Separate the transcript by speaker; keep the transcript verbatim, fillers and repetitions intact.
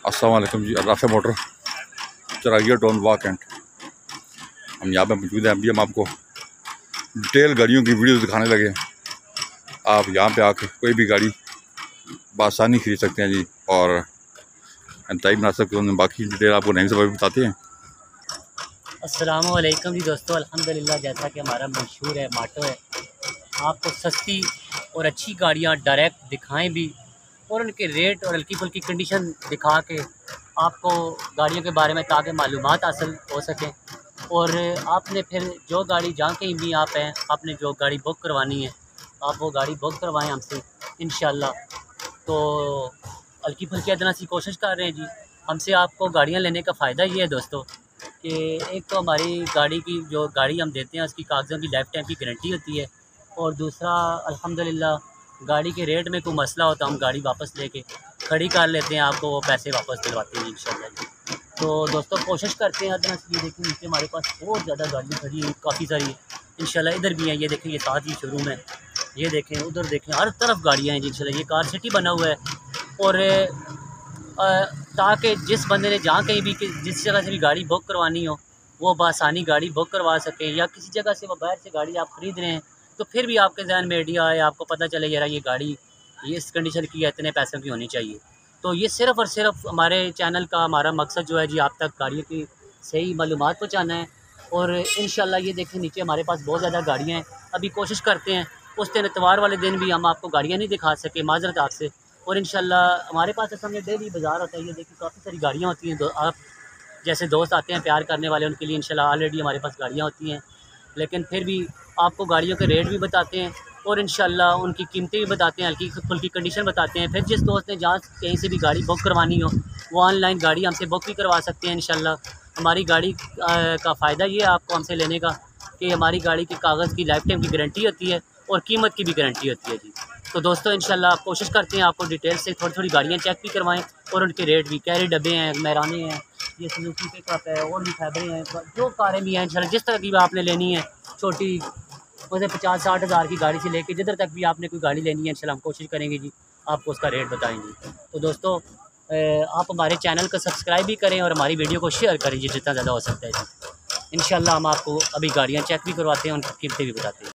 Speaker 1: अस्सलाम वालेकुम जी। राफे मोटर चराइया टोन वाक एंड हम यहाँ पे मौजूद हैं। अभी हम आपको डिटेल गाड़ियों की वीडियो दिखाने लगे। आप यहाँ पे आके कोई भी गाड़ी बआसानी खरीद सकते हैं जी और इंतजाम बना सकते हैं। बाकी डिटेल आपको नहीं से बताते हैं।
Speaker 2: अस्सलाम वालेकुम जी दोस्तों, अल्हम्दुलिल्लाह जैसा कि हमारा मशहूर है माटो है, आपको सस्ती और अच्छी गाड़ियाँ डायरेक्ट दिखाएं भी और उनके रेट और हल्की फुल्की कंडीशन दिखा के आपको गाड़ियों के बारे में ताकि मालूमात हासिल हो सकें। और आपने फिर जो गाड़ी जहाँ कहीं भी आप हैं, आपने जो गाड़ी बुक करवानी है आप वो गाड़ी बुक करवाएं हमसे इंशाल्लाह। तो हल्की फुल्की इतना सी कोशिश कर रहे हैं जी। हमसे आपको गाड़ियाँ लेने का फ़ायदा ये है दोस्तों कि एक तो हमारी गाड़ी की जो गाड़ी हम देते हैं उसकी कागज़ों की लाइफ टाइम की गारंटी होती है, और दूसरा अल्हम्दुलिल्लाह गाड़ी के रेट में कोई मसला होता है हम गाड़ी वापस लेके खड़ी कर लेते हैं, आपको वो पैसे वापस दिलवाते हैं इंशाल्लाह जी। तो दोस्तों कोशिश करते हैं अदना से। ये देखिए नीचे हमारे पास बहुत ज़्यादा गाड़ियाँ खड़ी हैं, काफ़ी सारी इंशाल्लाह। इधर भी हैं, ये देखें, ये साथ ही शोरूम है, ये देखें, उधर देखें, हर तरफ गाड़ियाँ हैं जी इंशाल्लाह। ये कार सिटी बना हुआ है और ताकि जिस बंदे ने जहाँ कहीं भी जिस जगह से भी गाड़ी बुक करवानी हो वो बआसानी गाड़ी बुक करवा सकें, या किसी जगह से वो बाहर से गाड़ी आप ख़रीद रहे हैं तो फिर भी आपके जहन में आइडिया आए, आपको पता चले यार ये गाड़ी ये इस कंडीशन की है, इतने पैसों की होनी चाहिए। तो ये सिर्फ़ और सिर्फ हमारे चैनल का हमारा मकसद जो है जी आप तक गाड़ियों की सही मालूमात पहुँचाना है। और इंशाल्लाह ये देखें नीचे हमारे पास बहुत ज़्यादा गाड़ियाँ हैं। अभी कोशिश करते हैं उस दिन इतवार वाले दिन भी हम आपको गाड़ियाँ नहीं दिखा सके, माजरत आपसे। और इंशाल्लाह हमारे पास असल में डेली बाज़ार होता है, ये देखिए काफ़ी सारी गाड़ियाँ होती हैं। आप जैसे दोस्त आते हैं प्यार करने वाले, उनके लिए इंशाल्लाह ऑलरेडी हमारे पास गाड़ियाँ होती हैं। लेकिन फिर भी आपको गाड़ियों के रेट भी बताते हैं और इंशाल्लाह उनकी कीमतें भी बताते हैं, हल्की फुल्की कंडीशन बताते हैं। फिर जिस दोस्त ने जहाँ कहीं से भी गाड़ी बुक करवानी हो वो ऑनलाइन गाड़ी हमसे बुक भी करवा सकते हैं इंशाल्लाह। हमारी गाड़ी का फ़ायदा ये है आपको हमसे लेने का कि हमारी गाड़ी के कागज़ की लाइफ टाइम की गारंटी होती है और कीमत की भी गारंटी होती है जी। तो दोस्तों इंशाल्लाह आप कोशिश करते हैं आपको डिटेल से थोड़ी थोड़ी गाड़ियाँ चेक भी करवाएं और उनके रेट भी। कैरी डब्बे हैं, मैराने हैं, ये सुजुकी पिकअप है, और भी फैबरे हैं, जो कारें भी हैं इंशाल्लाह जिस तरह की भी आपने लेनी है, छोटी वैसे पचास साठ हज़ार की गाड़ी से लेके जिधर तक भी आपने कोई गाड़ी लेनी है इंशाल्लाह हम कोशिश करेंगे जी आपको उसका रेट बताएंगे। तो दोस्तों आप हमारे चैनल को सब्सक्राइब भी करें और हमारी वीडियो को शेयर करें जी जितना ज़्यादा हो सकता है जी। इंशाल्लाह हम आपको अभी गाड़ियाँ चेक भी करवाते हैं, उनकी कीमतें भी बताते हैं।